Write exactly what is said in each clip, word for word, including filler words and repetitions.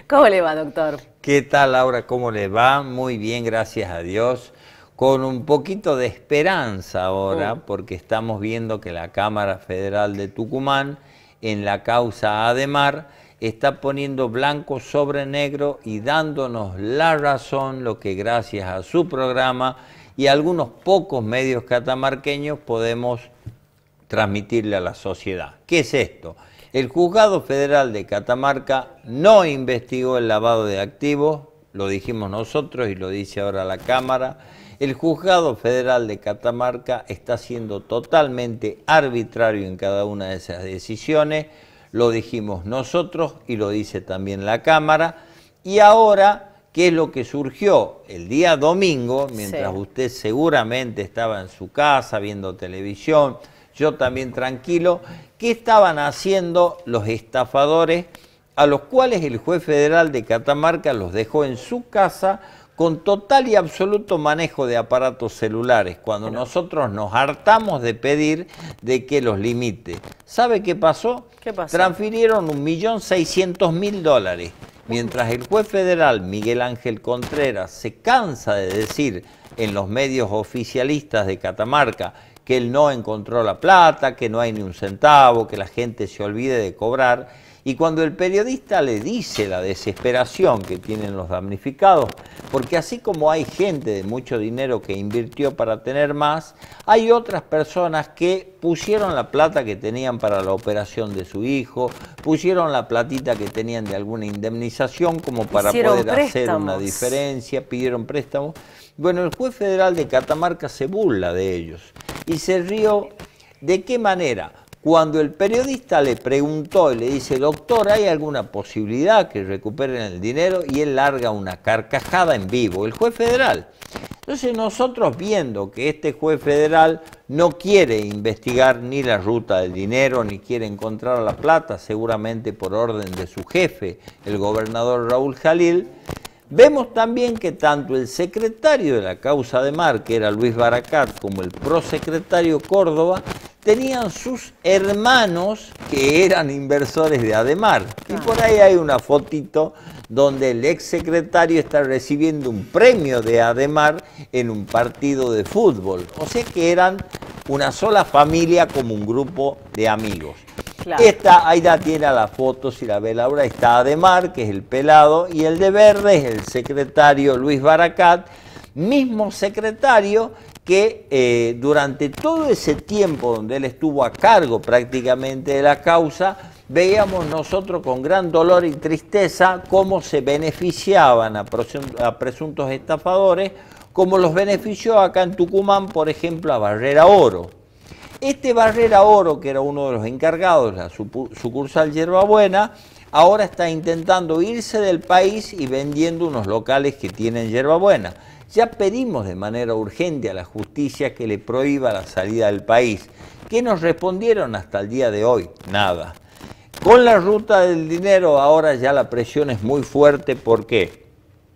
¿Cómo le va, doctor? ¿Qué tal, Laura? ¿Cómo le va? Muy bien, gracias a Dios. Con un poquito de esperanza ahora, Mm. porque estamos viendo que la Cámara Federal de Tucumán, en la causa Ademar, está poniendo blanco sobre negro y dándonos la razón, lo que gracias a su programa y a algunos pocos medios catamarqueños podemos transmitirle a la sociedad. ¿Qué es esto? El Juzgado Federal de Catamarca no investigó el lavado de activos, lo dijimos nosotros y lo dice ahora la Cámara. El Juzgado Federal de Catamarca está siendo totalmente arbitrario en cada una de esas decisiones, lo dijimos nosotros y lo dice también la Cámara. Y ahora, ¿qué es lo que surgió? El día domingo, mientras sí. usted seguramente estaba en su casa viendo televisión, yo también tranquilo, ¿qué estaban haciendo los estafadores a los cuales el juez federal de Catamarca los dejó en su casa con total y absoluto manejo de aparatos celulares, cuando nosotros nos hartamos de pedir de que los limite? ¿Sabe qué pasó? ¿Qué pasó? Transfirieron un millón seiscientos mil dólares, mientras el juez federal Miguel Ángel Contreras se cansa de decir en los medios oficialistas de Catamarca que él no encontró la plata, que no hay ni un centavo, que la gente se olvide de cobrar. Y cuando el periodista le dice la desesperación que tienen los damnificados, porque así como hay gente de mucho dinero que invirtió para tener más, hay otras personas que pusieron la plata que tenían para la operación de su hijo, pusieron la platita que tenían de alguna indemnización como para Hicieron poder préstamos. hacer una diferencia, pidieron préstamos. Bueno, el juez federal de Catamarca se burla de ellos y se rió. ¿De qué manera? Cuando el periodista le preguntó y le dice, doctor, ¿hay alguna posibilidad que recuperen el dinero? Y él larga una carcajada en vivo, el juez federal. Entonces nosotros, viendo que este juez federal no quiere investigar ni la ruta del dinero, ni quiere encontrar la plata, seguramente por orden de su jefe, el gobernador Raúl Jalil, vemos también que tanto el secretario de la causa Ademar, que era Luis Baracat, como el prosecretario Córdoba, tenían sus hermanos que eran inversores de Ademar. Y por ahí hay una fotito donde el exsecretario está recibiendo un premio de Ademar en un partido de fútbol. O sea que eran una sola familia como un grupo de amigos. Claro. Esta, ahí la tiene a la foto, si la ve Laura, está Ademar, que es el pelado, y el de verde es el secretario Luis Baracat, mismo secretario que eh, durante todo ese tiempo donde él estuvo a cargo prácticamente de la causa, veíamos nosotros con gran dolor y tristeza cómo se beneficiaban a, a presuntos estafadores, como los benefició acá en Tucumán, por ejemplo, a Barrera Oro. Este Barrera Oro, que era uno de los encargados de la sucursal Yerbabuena, ahora está intentando irse del país y vendiendo unos locales que tienen Yerbabuena. Ya pedimos de manera urgente a la justicia que le prohíba la salida del país. ¿Qué nos respondieron hasta el día de hoy? Nada. Con la ruta del dinero ahora ya la presión es muy fuerte. ¿Por qué?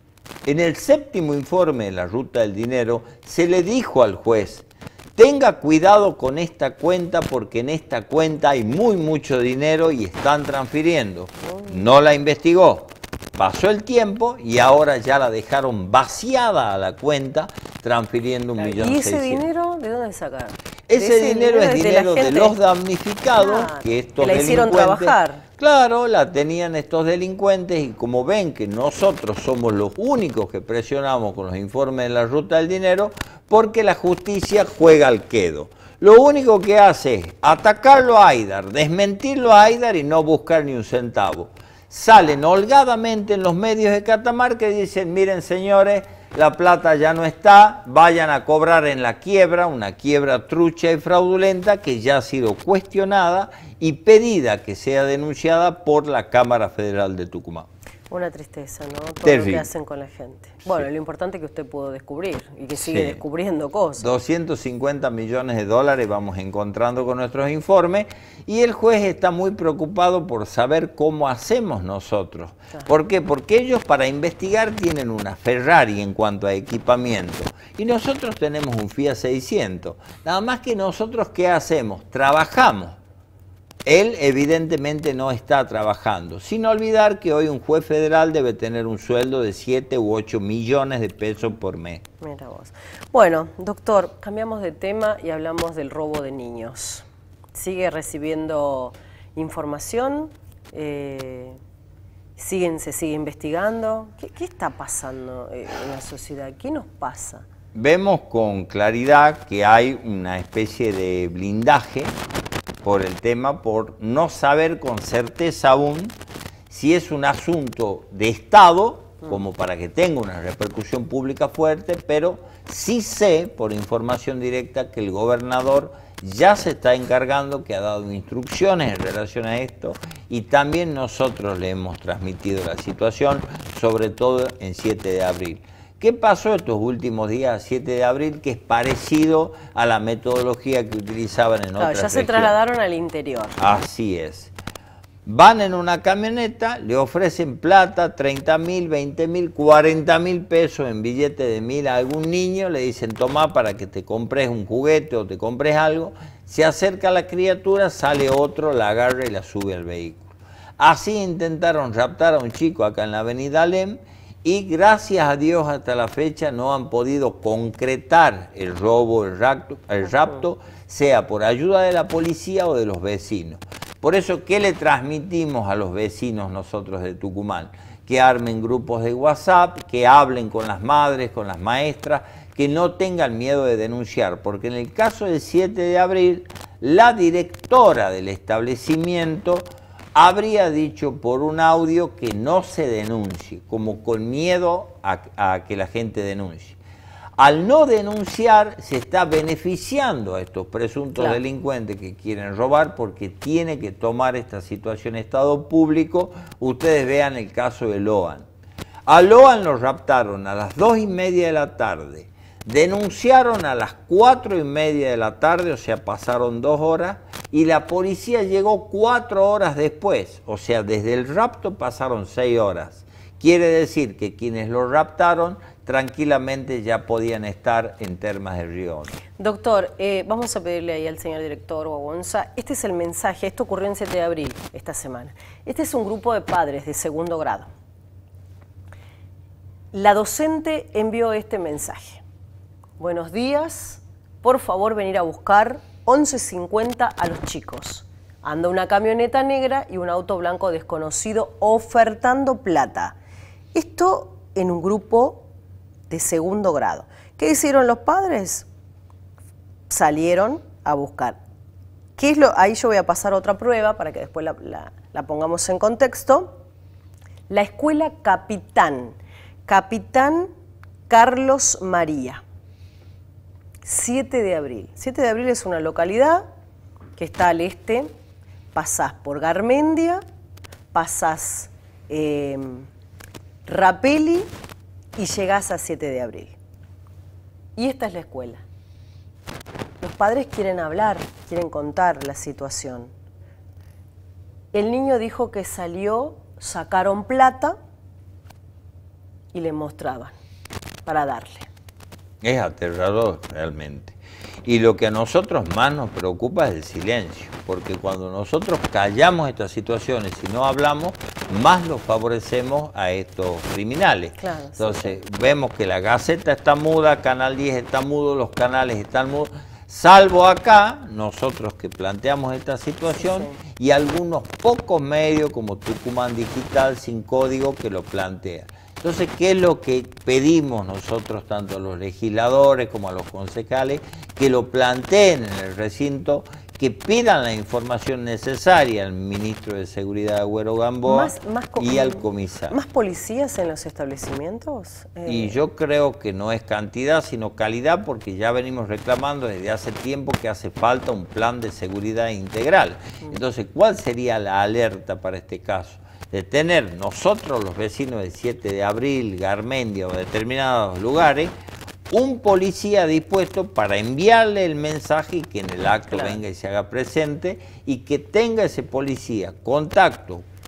En el séptimo informe de la ruta del dinero se le dijo al juez: tenga cuidado con esta cuenta porque en esta cuenta hay muy mucho dinero y están transfiriendo. No la investigó. Pasó el tiempo y ahora ya la dejaron vaciada a la cuenta, transfiriendo un millón seiscientos. ¿Y ese seiscientos. dinero de dónde sacar? Ese, ese dinero, dinero es dinero de, de los damnificados, claro, que estos que la hicieron delincuentes, trabajar. Claro, la tenían estos delincuentes, y como ven que nosotros somos los únicos que presionamos con los informes de la ruta del dinero, porque la justicia juega al quedo. Lo único que hace es atacarlo a Aidar, desmentirlo a Aidar y no buscar ni un centavo. Salen holgadamente en los medios de Catamarca y dicen, miren señores, la plata ya no está, vayan a cobrar en la quiebra, una quiebra trucha y fraudulenta que ya ha sido cuestionada y pedida que sea denunciada por la Cámara Federal de Tucumán. Una tristeza, ¿no? Todo Terrible. Lo que hacen con la gente. Bueno, sí. Lo importante es que usted pudo descubrir y que sigue sí. descubriendo cosas. doscientos cincuenta millones de dólares vamos encontrando con nuestros informes, y el juez está muy preocupado por saber cómo hacemos nosotros. Claro. ¿Por qué? Porque ellos para investigar tienen una Ferrari en cuanto a equipamiento y nosotros tenemos un Fiat seiscientos. Nada más que nosotros, ¿qué hacemos? Trabajamos. él evidentemente no está trabajando, sin olvidar que hoy un juez federal debe tener un sueldo de siete u ocho millones de pesos por mes. Mira vos. Bueno, doctor, cambiamos de tema y hablamos del robo de niños. ¿Sigue recibiendo información? Eh, ¿siguen, ¿Se sigue investigando? ¿Qué, qué está pasando en la sociedad? ¿Qué nos pasa? Vemos con claridad que hay una especie de blindaje por el tema, por no saber con certeza aún si es un asunto de Estado, como para que tenga una repercusión pública fuerte, pero sí sé, por información directa, que el gobernador ya se está encargando, que ha dado instrucciones en relación a esto, y también nosotros le hemos transmitido la situación, sobre todo en siete de abril. ¿Qué pasó estos últimos días, siete de abril, que es parecido a la metodología que utilizaban en claro, otras ya se regiones? trasladaron al interior. Así es. Van en una camioneta, le ofrecen plata, treinta mil, veinte mil, cuarenta mil pesos en billete de mil a algún niño, le dicen toma para que te compres un juguete o te compres algo, se acerca a la criatura, sale otro, la agarra y la sube al vehículo. Así intentaron raptar a un chico acá en la avenida Alem, y gracias a Dios hasta la fecha no han podido concretar el robo, el rapto, el rapto, sea por ayuda de la policía o de los vecinos. Por eso, ¿qué le transmitimos a los vecinos nosotros de Tucumán? Que armen grupos de WhatsApp, que hablen con las madres, con las maestras, que no tengan miedo de denunciar, porque en el caso del siete de abril, la directora del establecimiento habría dicho por un audio que no se denuncie, como con miedo a, a que la gente denuncie. Al no denunciar, se está beneficiando a estos presuntos claro. delincuentes que quieren robar, porque tiene que tomar esta situación Estado público. Ustedes vean el caso de Loan. A Loan lo raptaron a las dos y media de la tarde, denunciaron a las cuatro y media de la tarde, o sea, pasaron dos horas, y la policía llegó cuatro horas después, o sea, desde el rapto pasaron seis horas. Quiere decir que quienes lo raptaron tranquilamente ya podían estar en Termas de Río Hondo. Doctor, eh, vamos a pedirle ahí al señor director o a Gonza, este es el mensaje, esto ocurrió en siete de abril, esta semana. Este es un grupo de padres de segundo grado. La docente envió este mensaje. Buenos días, por favor venir a buscar once cincuenta a los chicos. Anda una camioneta negra y un auto blanco desconocido ofertando plata. Esto en un grupo de segundo grado. ¿Qué hicieron los padres? Salieron a buscar. ¿Qué es lo? Ahí yo voy a pasar otra prueba para que después la, la, la pongamos en contexto. La escuela Capitán, Capitán Carlos María. siete de abril. siete de abril es una localidad que está al este. Pasás por Garmendia, pasás eh, Rapelli y llegás a siete de abril. Y esta es la escuela. Los padres quieren hablar, quieren contar la situación. El niño dijo que salió, sacaron plata y le mostraban para darle. Es aterrador realmente. Y lo que a nosotros más nos preocupa es el silencio, porque cuando nosotros callamos estas situaciones y no hablamos, más los favorecemos a estos criminales. Claro, Entonces, sí. vemos que la Gaceta está muda, Canal diez está mudo, los canales están mudos, salvo acá, nosotros que planteamos esta situación, sí, sí. y algunos pocos medios como Tucumán Digital sin código que lo plantean. Entonces, ¿qué es lo que pedimos nosotros, tanto a los legisladores como a los concejales, que lo planteen en el recinto, que pidan la información necesaria al ministro de Seguridad, Agüero Gamboa, más, más y al comisario? ¿Más policías en los establecimientos? Eh... Y yo creo que no es cantidad, sino calidad, porque ya venimos reclamando desde hace tiempo que hace falta un plan de seguridad integral. Entonces, ¿cuál sería la alerta para este caso? De tener nosotros, los vecinos del siete de abril, Garmendia o determinados lugares, un policía dispuesto para enviarle el mensaje y que en el acto claro. venga y se haga presente, y que tenga ese policía contacto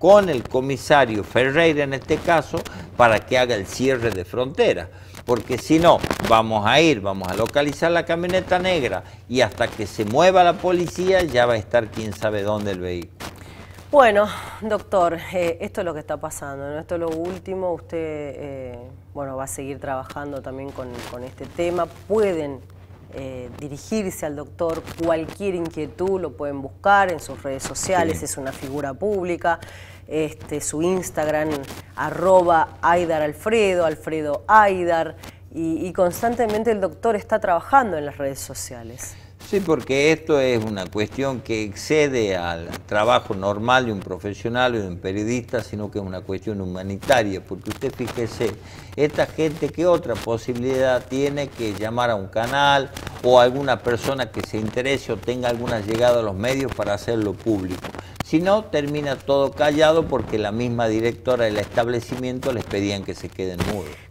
con el comisario Ferreira en este caso para que haga el cierre de frontera. Porque si no, vamos a ir, vamos a localizar la camioneta negra y hasta que se mueva la policía ya va a estar quién sabe dónde el vehículo. Bueno, doctor, eh, esto es lo que está pasando, ¿no? Esto es lo último. Usted eh, bueno, va a seguir trabajando también con, con este tema. Pueden eh, dirigirse al doctor, cualquier inquietud lo pueden buscar en sus redes sociales, sí. Es una figura pública. Este, su Instagram, arroba Aidar Alfredo, Alfredo Aidar, y, y constantemente el doctor está trabajando en las redes sociales. Sí, porque esto es una cuestión que excede al trabajo normal de un profesional o de un periodista, sino que es una cuestión humanitaria, porque usted fíjese, esta gente, ¿qué otra posibilidad tiene que llamar a un canal o a alguna persona que se interese o tenga alguna llegada a los medios para hacerlo público? Si no, termina todo callado porque la misma directora del establecimiento les pedían que se queden mudos.